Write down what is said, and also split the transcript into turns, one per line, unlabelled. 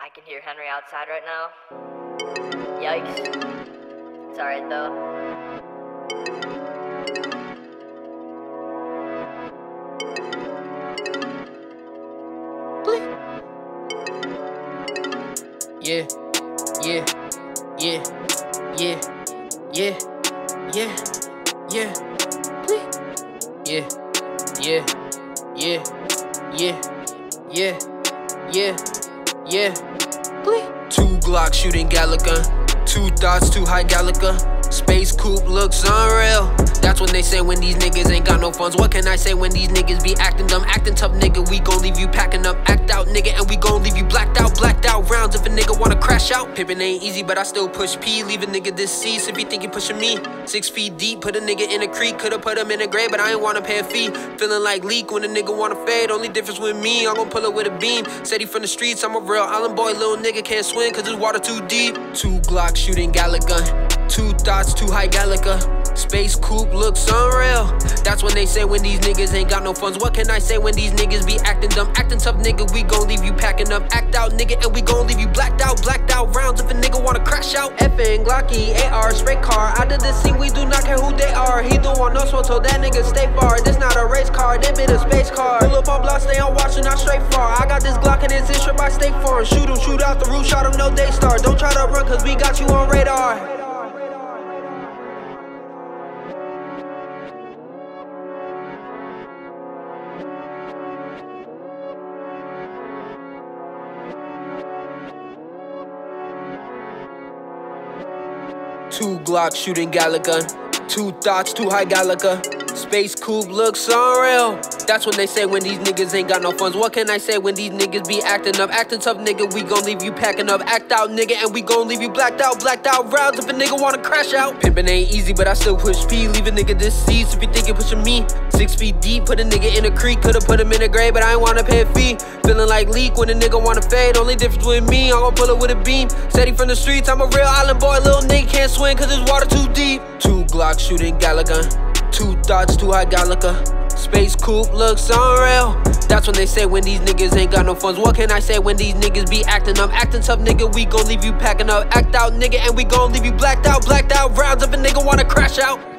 I can hear Henry outside right now. Yikes. It's alright though.
Yeah, yeah, yeah, yeah, yeah, yeah, yeah, yeah, yeah, yeah, yeah, yeah, yeah, yeah. 2 Glock shooting Galik Gun, 2 thoughts, 2 high Galik Gun. Space coupe looks unreal. That's when they say when these niggas ain't got no funds. What can I say when these niggas be acting dumb? Acting tough, nigga, we gon' leave you packing up. Act out, nigga, and we gon' leave you blacked out rounds. If a nigga wanna crash out, pimpin' ain't easy, but I still push P. Leave a nigga deceased if he think he pushing me. 6 feet deep, put a nigga in a creek. Could've put him in a grave, but I ain't wanna pay a fee. Feeling like leak when a nigga wanna fade. Only difference with me, I'm gon' pull up with a beam. Said he from the streets, I'm a real island boy. Little nigga can't swim cause this water too deep. 2 Glock shooting Galik Gun, 2 thoughts, 2 high Galik Gun. Space coupe looks unreal. That's when they say when these niggas ain't got no funds. What can I say when these niggas be acting dumb? Acting tough, nigga, we gon' leave you packing up. Act out, nigga, and we gon' leave you blacked out rounds. If a nigga wanna crash out, FN, Glocky, AR, spray car. Out of the scene, we do not care who they are. He don't want no smoke, so that nigga stay far. This not a race car, they been a space car. Pull up on block, stay on watch, and not straight far. I got this Glock and it's insured by State Farm. Shoot him, shoot out the roof, shot him, no Daystar. Don't try to run, cause we got you on radar. Two Glock shooting Galik Gun, 2 thoughts, 2 high Galik Gun. Space coupe looks unreal. That's when they say when these niggas ain't got no funds. What can I say when these niggas be acting up? Acting tough, nigga, we gon' leave you packing up. Act out, nigga, and we gon' leave you blacked out rounds. If a nigga wanna crash out, pimpin' ain't easy, but I still push P. Leave a nigga deceased if you think you're pushing me. 6 feet deep, put a nigga in a creek. Could've put him in a grave, but I ain't wanna pay a fee. Feeling like leak when a nigga wanna fade. Only difference with me, I'm gon' pull it with a beam. Said he from the streets, I'm a real island boy. Little nigga can't swim cause this water too deep. 2 Glock shooting Galik Gun, 2 thoughts, 2 high Galik Gun. Space coupe looks unreal. That's when they say when these niggas ain't got no funds. What can I say when these niggas be acting up? Acting tough, nigga, we gon' leave you packing up. Act out, nigga, and we gon' leave you blacked out rounds. If a nigga wanna crash out.